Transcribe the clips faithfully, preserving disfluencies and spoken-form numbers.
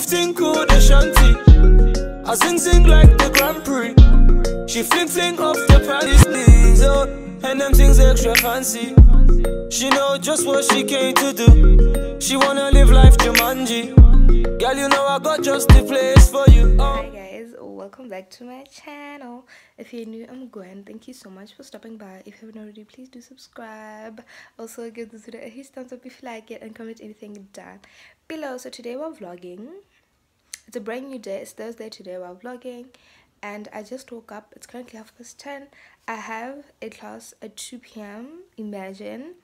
lifting cool the shanty. I sing sing like the Grand Prix. She fling fling off the panties knees, oh, and them things extra fancy. She know just what she came to do. She wanna live life Jumanji. Girl, you know I got just the place for you. Oh. Hi guys, welcome back to my channel. If you're new, I'm Gwen. Thank you so much for stopping by. If you haven't already, please do subscribe. Also give this video a huge thumbs up if you like it, and comment anything down below. So today we're vlogging. It's a brand new day. It's Thursday today. We're vlogging and I just woke up. It's currently half past ten. I have a class at two p m Imagine.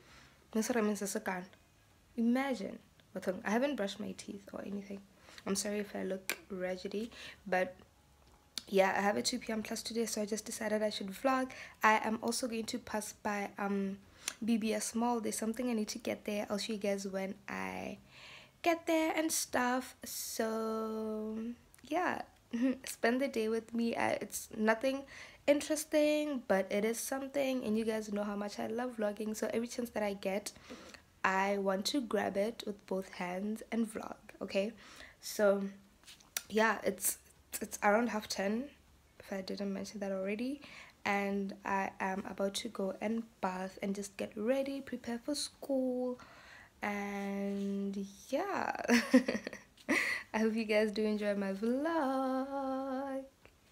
Imagine. I haven't brushed my teeth or anything. I'm sorry if I look raggedy, but yeah, I have a two p m class today, so I just decided I should vlog. I am also going to pass by um B B S Mall. There's something I need to get there. I'll show you guys when I get there and stuff. So yeah, spend the day with me. I, it's nothing interesting, but it is something, and you guys know how much I love vlogging, so every chance that I get, I want to grab it with both hands and vlog. Okay, so yeah, it's it's around half ten, if I didn't mention that already, and I am about to go and bath and just get ready, prepare for school, and yeah. I hope you guys do enjoy my vlog.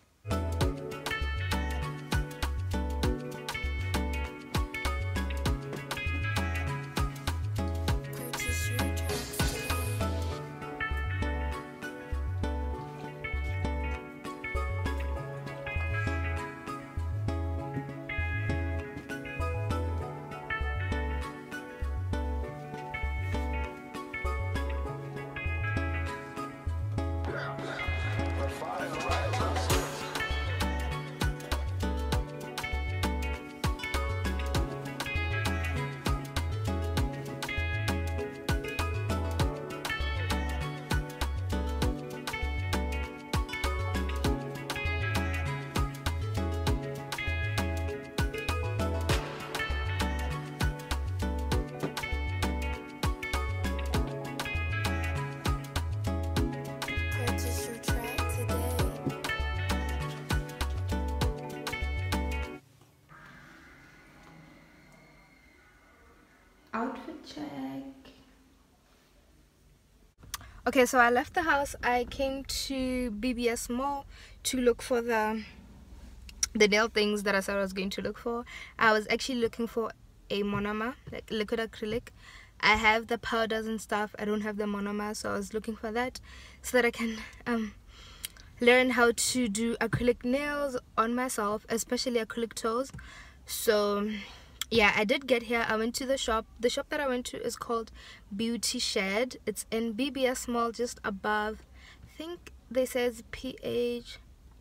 Outfit check. Okay, so I left the house. I came to B B S Mall to look for the the nail things that I said I was going to look for. I was actually looking for a monomer, like liquid acrylic. I have the powders and stuff. I don't have the monomer, so I was looking for that so that I can um learn how to do acrylic nails on myself, especially acrylic toes. So yeah, I did get here. I went to the shop. The shop that I went to is called Beauty Shed. It's in B B S Mall, just above, I think they says P H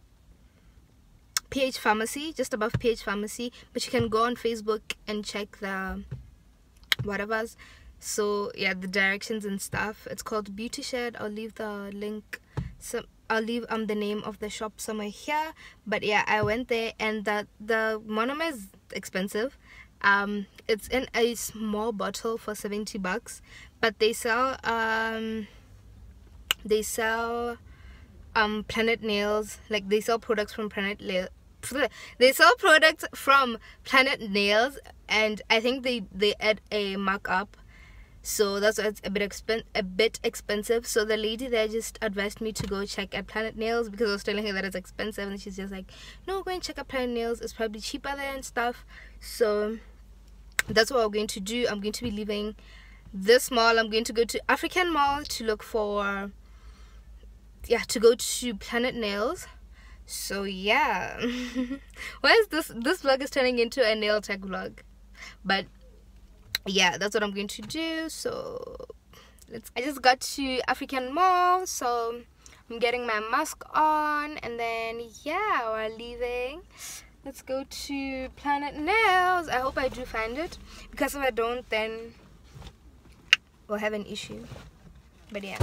P H Pharmacy, just above P H Pharmacy. But you can go on Facebook and check the whatever's. So yeah, the directions and stuff. It's called Beauty Shed. I'll leave the link. So I'll leave um the name of the shop somewhere here. But yeah, I went there, and the the monomer is expensive. Um it's in a small bottle for seventy bucks, but they sell um they sell um Planet Nails. Like, they sell products from Planet Nails. They sell products from Planet Nails, and I think they they add a markup, so that's why it's a bit expen a bit expensive. So the lady there just advised me to go check at Planet Nails, because I was telling her that it's expensive, and she's just like, no, go and check at Planet Nails, it's probably cheaper there and stuff. So that's what I'm going to do. I'm going to be leaving this mall. I'm going to go to African Mall to look for yeah to go to Planet Nails. So yeah. Why is this this vlog is turning into a nail tech vlog? But yeah, that's what I'm going to do. So let's I just got to African Mall, so I'm getting my mask on, and then yeah, we're leaving. Let's go to Planet Nails. I hope I do find it, because if I don't, then we'll have an issue. But yeah.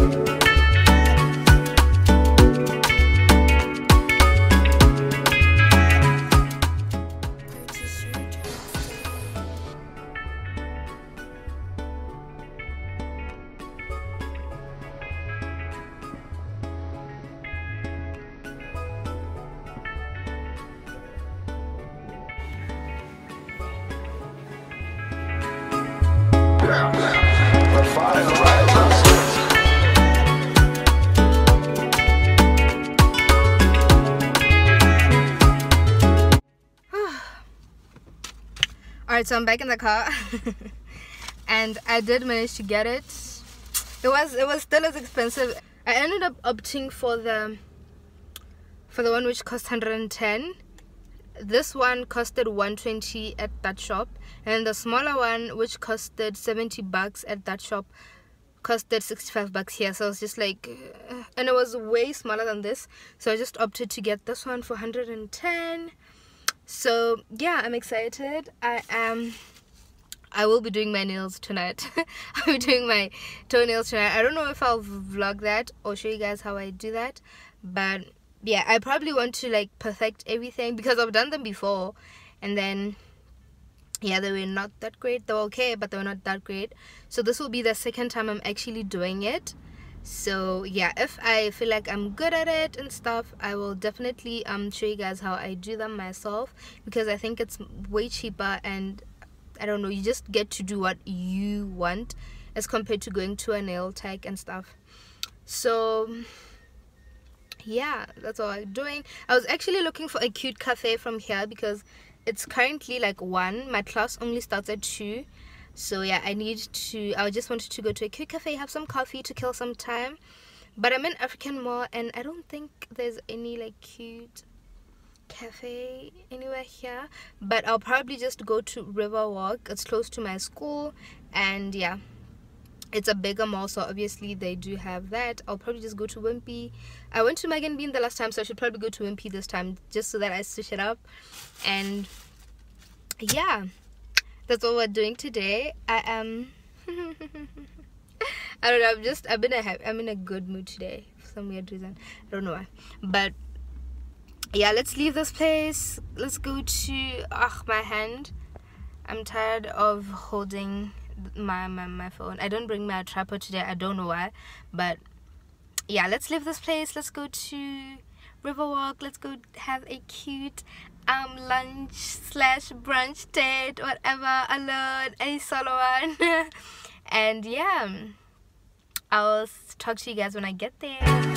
Alright, so I'm back in the car. And I did manage to get it. It was it was still as expensive. I ended up opting for the for the one which cost one hundred ten. This one costed one hundred twenty at that shop, and the smaller one, which costed seventy bucks at that shop, costed sixty-five bucks here. So I was just like, uh, and it was way smaller than this, so I just opted to get this one for one hundred ten. So yeah, I'm excited. I am I will be doing my nails tonight. I'll be doing my toenails tonight. I don't know if I'll vlog that or show you guys how I do that, but yeah, I probably want to like perfect everything because I've done them before, and then yeah, they were not that great. They were okay, but they were not that great. So this will be the second time I'm actually doing it. So yeah, if I feel like I'm good at it and stuff, I will definitely um show you guys how I do them myself, because I think it's way cheaper, and I don't know, you just get to do what you want as compared to going to a nail tech and stuff. So yeah, that's all I'm doing. I was actually looking for a cute cafe from here because it's currently like one. My class only starts at two. So yeah, I need to I just wanted to go to a cute cafe, have some coffee to kill some time. But I'm in African Mall, and I don't think there's any like cute cafe anywhere here, but I'll probably just go to Riverwalk. It's close to my school, and yeah, it's a bigger mall, so obviously they do have that. I'll probably just go to Wimpy. I went to Mag and Bean the last time, so I should probably go to Wimpy this time, just so that I switch it up. And yeah, that's all we're doing today. I am I don't know, I'm just I've been a I'm in a good mood today for some weird reason. I don't know why, but yeah, let's leave this place. Let's go to ugh, my hand. I'm tired of holding my, my my phone. I don't bring my tripod today. I don't know why, but yeah, let's leave this place. Let's go to Riverwalk. Let's go have a cute um lunch slash brunch date, whatever, alone, any solo one. And yeah, I'll talk to you guys when I get there.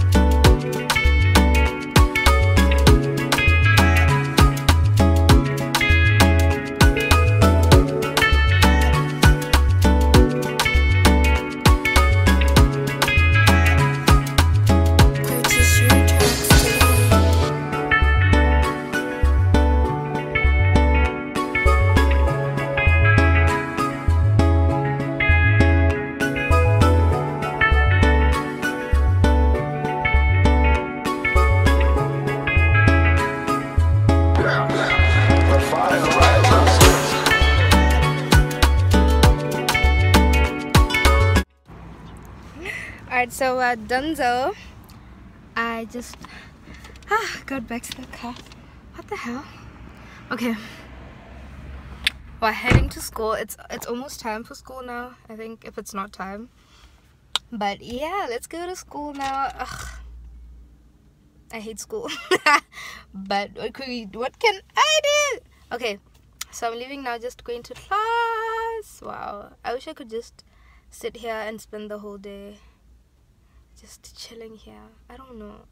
Alright, so uh, Dunzo, I just ah, got back to the car. What the hell? Okay, we're heading to school. It's it's almost time for school now, I think, if it's not time. But yeah, let's go to school now. Ugh, I hate school. But what could we, what can I do? Okay, so I'm leaving now, just going to class. Wow, I wish I could just sit here and spend the whole day just chilling here. I don't know,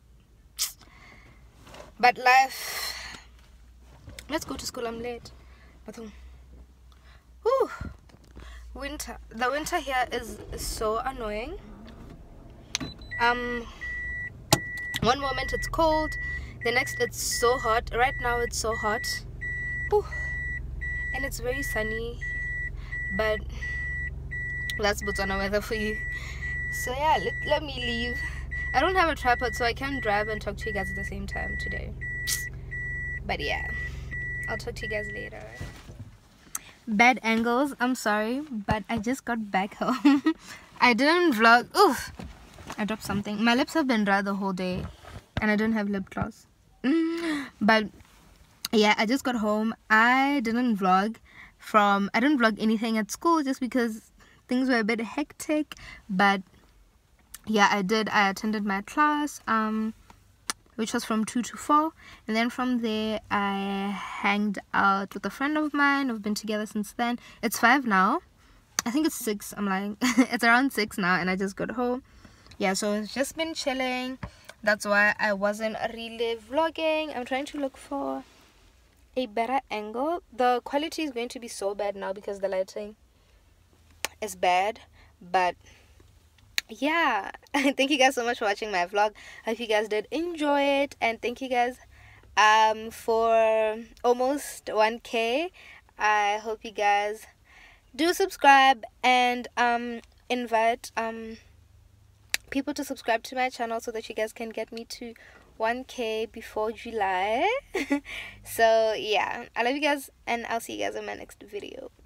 but life. Let's go to school. I'm late. Whew. Winter. The winter here is so annoying. Um, one moment it's cold, the next it's so hot. Right now it's so hot. Whew. And it's very sunny, but that's Botswana weather for you. So yeah, let, let me leave. I don't have a tripod, so I can't drive and talk to you guys at the same time today. But yeah, I'll talk to you guys later. Bad angles, I'm sorry, but I just got back home. I didn't vlog. Oof, I dropped something. My lips have been dry the whole day, and I don't have lip gloss. But yeah, I just got home. I didn't vlog from I didn't vlog anything at school just because things were a bit hectic. But yeah, I did. I attended my class, um, which was from two to four, and then from there I hanged out with a friend of mine. We've been together since then. It's five now. I think it's six. I'm lying. It's around six now, and I just got home. Yeah, so it's just been chilling. That's why I wasn't really vlogging. I'm trying to look for a better angle. The quality is going to be so bad now because the lighting is bad, but yeah. Thank you guys so much for watching my vlog. I hope you guys did enjoy it, and thank you guys um for almost one K. I hope you guys do subscribe and um invite um people to subscribe to my channel so that you guys can get me to one K before July. So yeah, I love you guys, and I'll see you guys in my next video.